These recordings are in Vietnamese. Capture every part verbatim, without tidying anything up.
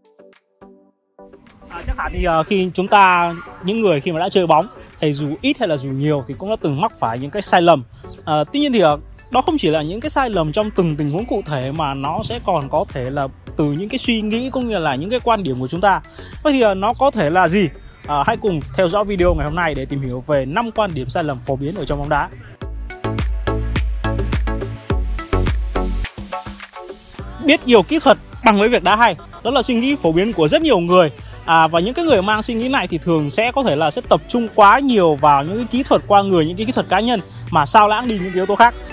À, chắc hẳn thì uh, khi chúng ta, những người khi mà đã chơi bóng thì dù ít hay là dù nhiều thì cũng đã từng mắc phải những cái sai lầm. À, tuy nhiên thì uh, đó không chỉ là những cái sai lầm trong từng tình huống cụ thể, mà nó sẽ còn có thể là từ những cái suy nghĩ cũng như là những cái quan điểm của chúng ta. Vậy thì uh, nó có thể là gì? À, hãy cùng theo dõi video ngày hôm nay để tìm hiểu về năm quan điểm sai lầm phổ biến ở trong bóng đá. Biết nhiều kỹ thuật bằng với việc đá hay, đó là suy nghĩ phổ biến của rất nhiều người. À, và những cái người mang suy nghĩ này thì thường sẽ có thể là sẽ tập trung quá nhiều vào những cái kỹ thuật qua người, những cái kỹ thuật cá nhân, mà sao lãng đi những cái yếu tố khác.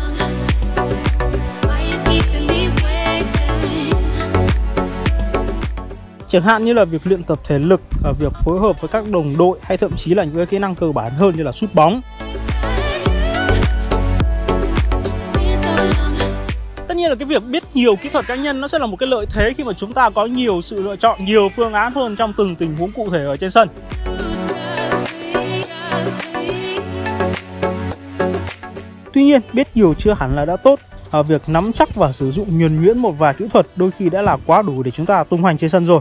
Chẳng hạn như là việc luyện tập thể lực, việc phối hợp với các đồng đội, hay thậm chí là những cái kỹ năng cơ bản hơn như là sút bóng. Tất nhiên là cái việc biết nhiều kỹ thuật cá nhân nó sẽ là một cái lợi thế khi mà chúng ta có nhiều sự lựa chọn, nhiều phương án hơn trong từng tình huống cụ thể ở trên sân. Tuy nhiên, biết nhiều chưa hẳn là đã tốt. Ở việc nắm chắc và sử dụng nhuần nhuyễn một vài kỹ thuật đôi khi đã là quá đủ để chúng ta tung hoành trên sân rồi.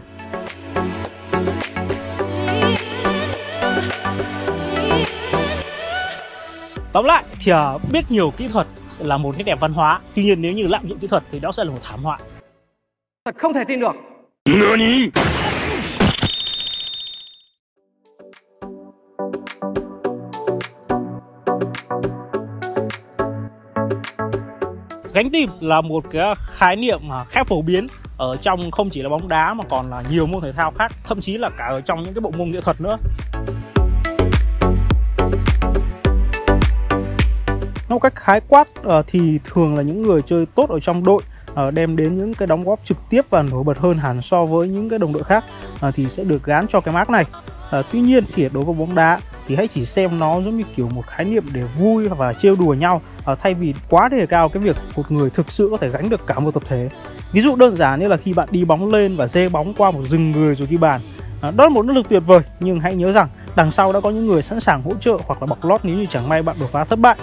Tóm lại thì uh, biết nhiều kỹ thuật sẽ là một nét đẹp văn hóa. Tuy nhiên nếu như lạm dụng kỹ thuật thì đó sẽ là một thảm họa. Thật không thể tin được. Nani? Gánh tim là một cái khái niệm khá phổ biến ở trong không chỉ là bóng đá mà còn là nhiều môn thể thao khác, thậm chí là cả ở trong những cái bộ môn nghệ thuật nữa. Một cách khái quát thì thường là những người chơi tốt ở trong đội đem đến những cái đóng góp trực tiếp và nổi bật hơn hẳn so với những cái đồng đội khác thì sẽ được gán cho cái mác này. Tuy nhiên thì đối với bóng đá thì hãy chỉ xem nó giống như kiểu một khái niệm để vui và trêu đùa nhau, thay vì quá đề cao cái việc một người thực sự có thể gánh được cả một tập thể. Ví dụ đơn giản như là khi bạn đi bóng lên và dê bóng qua một rừng người rồi ghi bàn. Đó là một nỗ lực tuyệt vời, nhưng hãy nhớ rằng đằng sau đã có những người sẵn sàng hỗ trợ hoặc là bọc lót nếu như chẳng may bạn đột phá thất bại.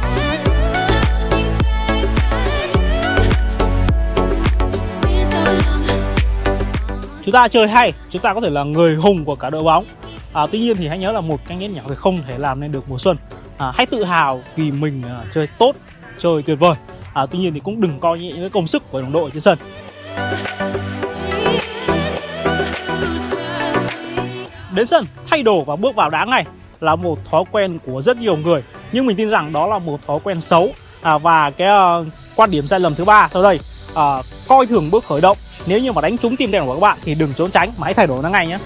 Chúng ta chơi hay, chúng ta có thể là người hùng của cả đội bóng. À, tuy nhiên thì hãy nhớ là một cái nét nhỏ thì không thể làm nên được mùa xuân. À, hãy tự hào vì mình uh, chơi tốt, chơi tuyệt vời. À, tuy nhiên thì cũng đừng coi nhẹ những cái công sức của đồng đội trên sân. Đến sân, thay đồ và bước vào đá ngay là một thói quen của rất nhiều người, nhưng mình tin rằng đó là một thói quen xấu. À, và cái uh, quan điểm sai lầm thứ ba sau đây, uh, coi thường bước khởi động. Nếu như mà đánh trúng tim đen của các bạn thì đừng trốn tránh mà hãy thay đổi nó ngay nhé.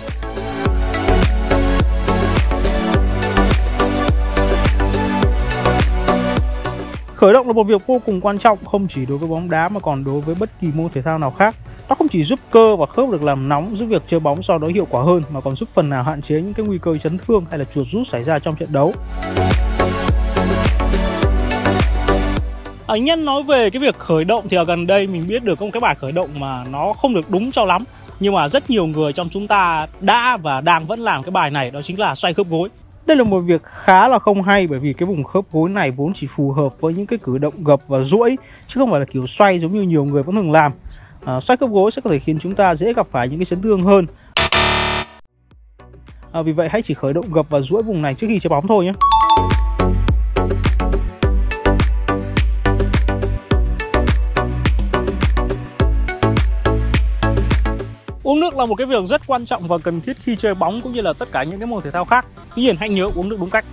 Khởi động là một việc vô cùng quan trọng, không chỉ đối với bóng đá mà còn đối với bất kỳ môn thể thao nào khác. Nó không chỉ giúp cơ và khớp được làm nóng, giúp việc chơi bóng sau đó hiệu quả hơn, mà còn giúp phần nào hạn chế những cái nguy cơ chấn thương hay là chuột rút xảy ra trong trận đấu. Ở nhân nói về cái việc khởi động thì ở gần đây mình biết được có một cái bài khởi động mà nó không được đúng cho lắm, nhưng mà rất nhiều người trong chúng ta đã và đang vẫn làm cái bài này, đó chính là xoay khớp gối. Đây là một việc khá là không hay, bởi vì cái vùng khớp gối này vốn chỉ phù hợp với những cái cử động gập và duỗi, chứ không phải là kiểu xoay giống như nhiều người vẫn thường làm. À, xoay khớp gối sẽ có thể khiến chúng ta dễ gặp phải những cái chấn thương hơn. À, vì vậy hãy chỉ khởi động gập và duỗi vùng này trước khi chơi bóng thôi nhé. Uống nước là một cái việc rất quan trọng và cần thiết khi chơi bóng cũng như là tất cả những cái môn thể thao khác. Tuy nhiên hãy nhớ uống nước đúng cách.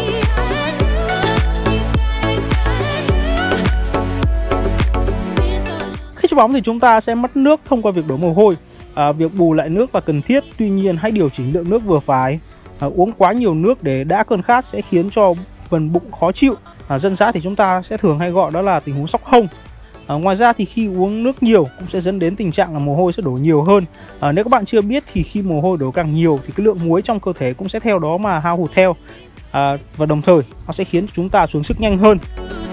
Khi chơi bóng thì chúng ta sẽ mất nước thông qua việc đổ mồ hôi. À, việc bù lại nước là cần thiết, tuy nhiên hãy điều chỉnh lượng nước vừa phải. À, uống quá nhiều nước để đã cơn khát sẽ khiến cho phần bụng khó chịu. À, dân dã thì chúng ta sẽ thường hay gọi đó là tình huống sóc hông. À, ngoài ra thì khi uống nước nhiều cũng sẽ dẫn đến tình trạng là mồ hôi sẽ đổ nhiều hơn. À, nếu các bạn chưa biết thì khi mồ hôi đổ càng nhiều thì cái lượng muối trong cơ thể cũng sẽ theo đó mà hao hụt theo. À, và đồng thời nó sẽ khiến chúng ta xuống sức nhanh hơn.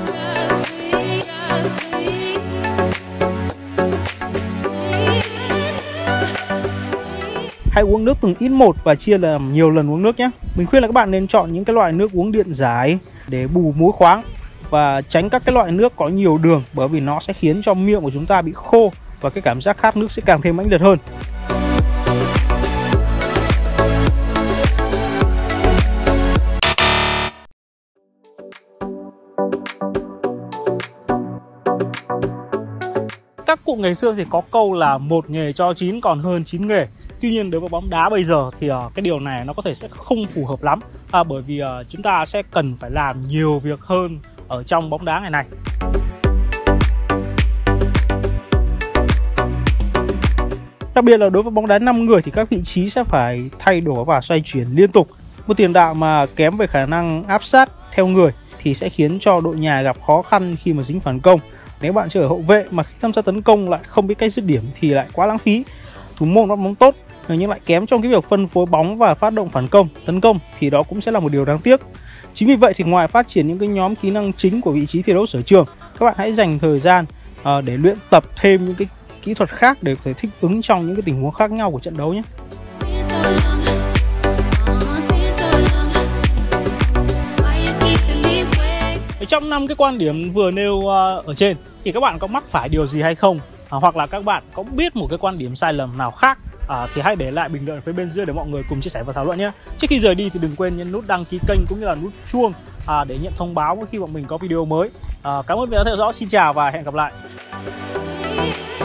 Hãy uống nước từng ít một và chia làm nhiều lần uống nước nhé. Mình khuyên là các bạn nên chọn những cái loại nước uống điện giải để bù muối khoáng, và tránh các cái loại nước có nhiều đường, bởi vì nó sẽ khiến cho miệng của chúng ta bị khô và cái cảm giác khát nước sẽ càng thêm mãnh liệt hơn. cụ ngày xưa thì có câu là một nghề cho chín còn hơn chín nghề. Tuy nhiên đối với bóng đá bây giờ thì uh, cái điều này nó có thể sẽ không phù hợp lắm, à, bởi vì uh, chúng ta sẽ cần phải làm nhiều việc hơn ở trong bóng đá ngày nay. Đặc biệt là đối với bóng đá năm người thì các vị trí sẽ phải thay đổi và xoay chuyển liên tục. Một tiền đạo mà kém về khả năng áp sát theo người thì sẽ khiến cho đội nhà gặp khó khăn khi mà dính phản công. Nếu bạn chơi ở hậu vệ mà khi tham gia tấn công lại không biết cách dứt điểm thì lại quá lãng phí. Thủ môn bắt bóng tốt nhưng lại kém trong cái việc phân phối bóng và phát động phản công, tấn công thì đó cũng sẽ là một điều đáng tiếc. Chính vì vậy thì ngoài phát triển những cái nhóm kỹ năng chính của vị trí thi đấu sở trường, các bạn hãy dành thời gian uh, để luyện tập thêm những cái kỹ thuật khác để có thể thích ứng trong những cái tình huống khác nhau của trận đấu nhé. Trong năm cái quan điểm vừa nêu uh, ở trên thì các bạn có mắc phải điều gì hay không? À, hoặc là các bạn có biết một cái quan điểm sai lầm nào khác à, thì hãy để lại bình luận phía bên dưới để mọi người cùng chia sẻ và thảo luận nhé. Trước khi rời đi thì đừng quên nhấn nút đăng ký kênh cũng như là nút chuông à, để nhận thông báo mỗi khi bọn mình có video mới. À, cảm ơn vì đã theo dõi, xin chào và hẹn gặp lại.